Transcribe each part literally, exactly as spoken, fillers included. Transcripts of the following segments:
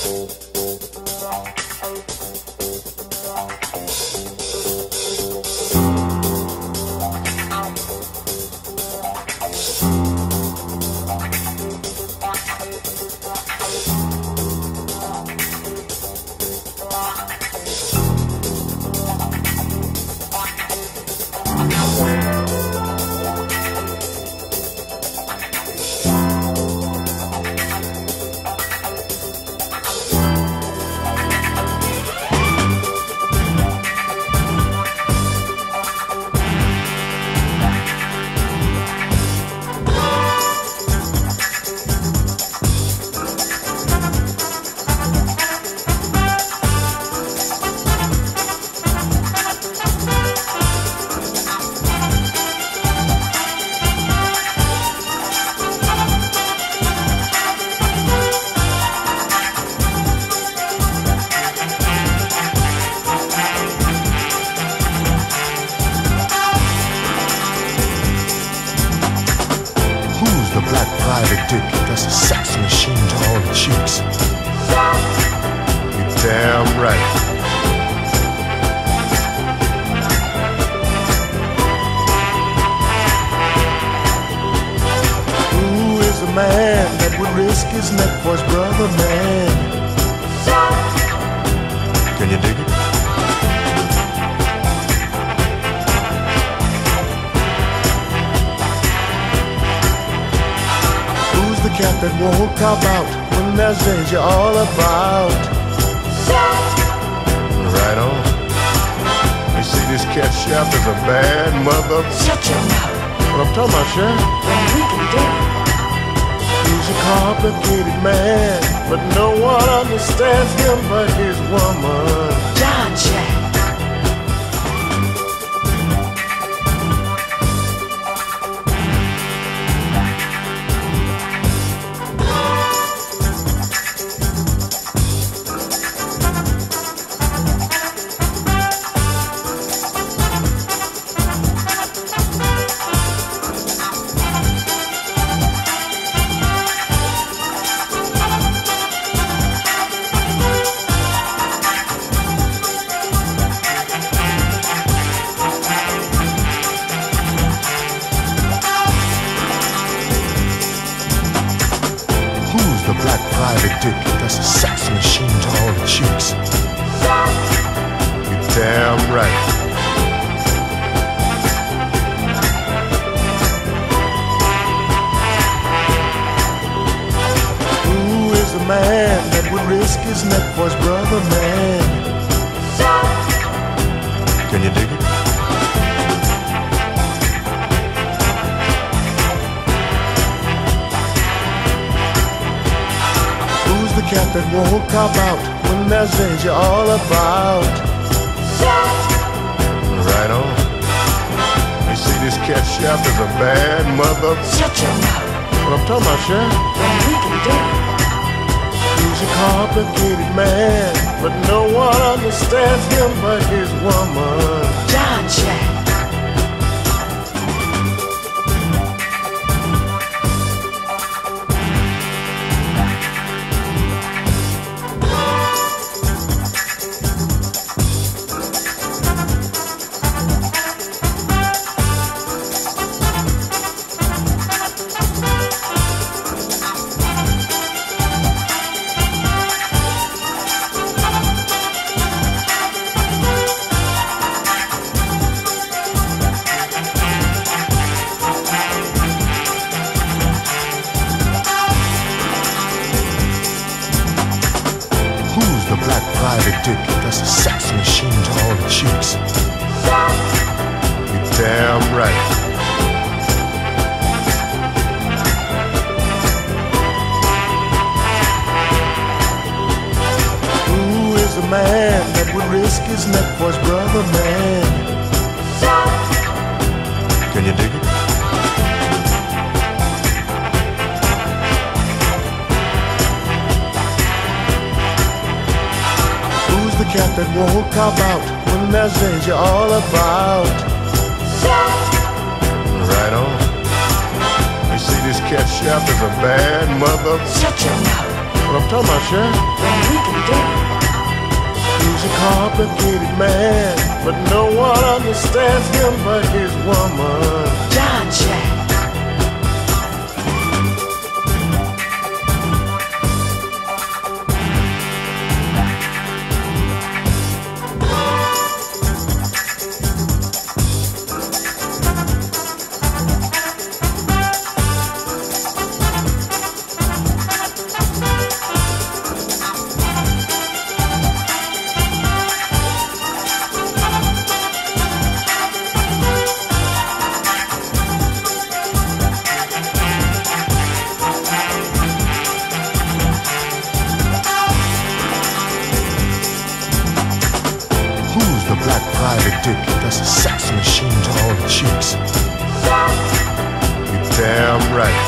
private dick, that's a sex machine to all the chicks. You're damn right. Who is a man that would risk his neck for his brother, man? Can you dig it? Who's the cat that won't cop out when there's danger all about? Right on. You see, this cat chef is a bad mother. Shut your mouth. What I'm talking about, Chef? Then we can do it. He's a complicated man, but no one understands him but his woman. John Jack. The black private dick, that's a sex machine to all the chicks. You're damn right. Who is a man that would risk his neck for his brother, man? Can you dig it? The cat that won't cop out when there's danger all about. Right on. You see, this cat chef is a bad mother. Shut your mouth. What I'm talking about, Chef? Then we can do it. He's a complicated man, but no one understands him but his woman. John Jack. The black private dick, that's a sex machine to all the chicks. You're damn right. Who is a man that would risk his neck for his brother, man? Can you dig it? The cat that won't cop out when there's danger all about. Right on. You see, this cat chef is a bad mother. Shut your mouth. What I'm talking about, Chef? Then we can do it. He's a complicated man, but no one understands him but his woman. John Jack. The black private dick, that's a sex machine to all the chicks. You're damn right.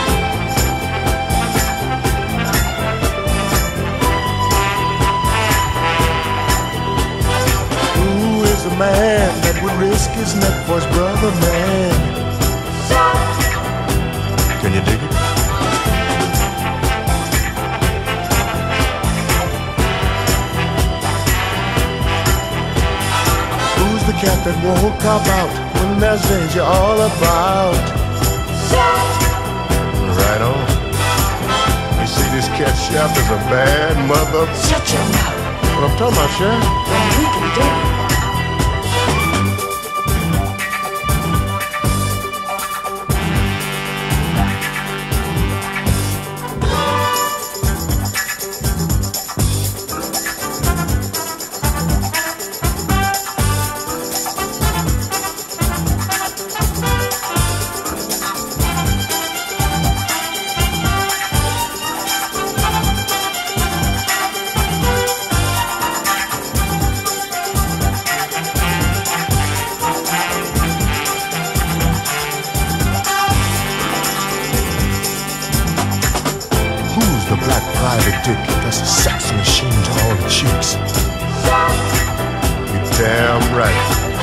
Who is a man that would risk his neck for his brother, man? Can you dig it? The cat that won't cop out when there's danger all about. Right on. You see, this cat chef is a bad mother. Shut your mouth. What I'm talking about, Chef? Then we can do it. The black private dick, that's a sex machine to all the chicks. You're damn right.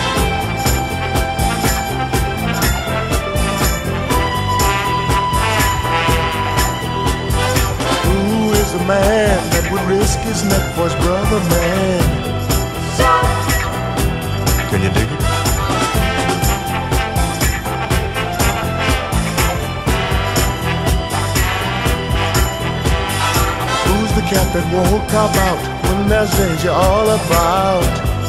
Who is a man that would risk his neck for his brother, man? Can you dig it? The cat that won't cop out when there's danger all about.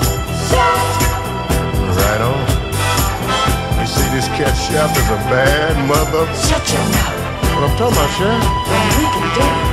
Right on. You see, this cat chef is a bad mother. Shut your mouth. What I'm talking about, Chef? Then we can do it.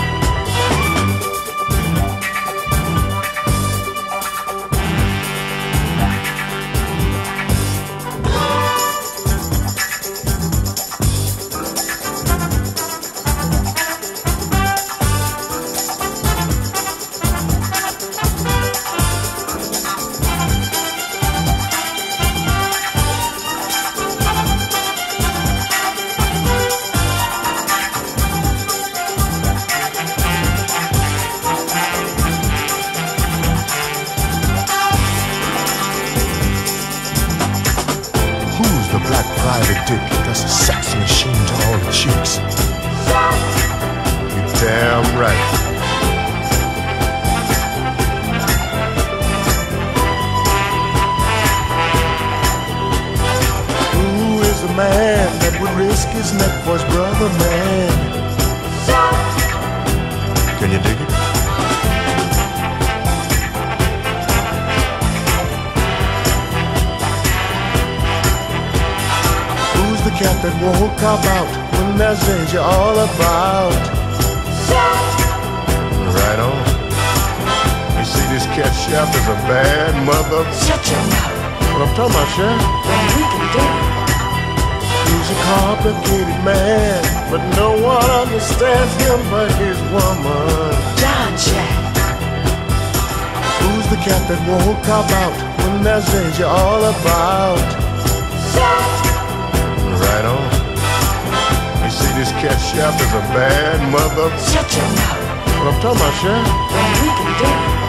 The black private dick, that's a sex machine to all the chicks. You're damn right. Who is a man that would risk his neck for his brother, man? Can you dig it? The cat that won't cop out when there's danger all about. Right on. You see, this cat chef is a bad mother. Shut your mouth. What I'm talking about, Chef? Then we can do it. He's a complicated man, but no one understands him but his woman. John Jack. Who's the cat that won't cop out when there's danger all about? Right on. You see, this cat chef is a bad mother. Shut your mouth. What I'm talking about, Chef? Then we can do it.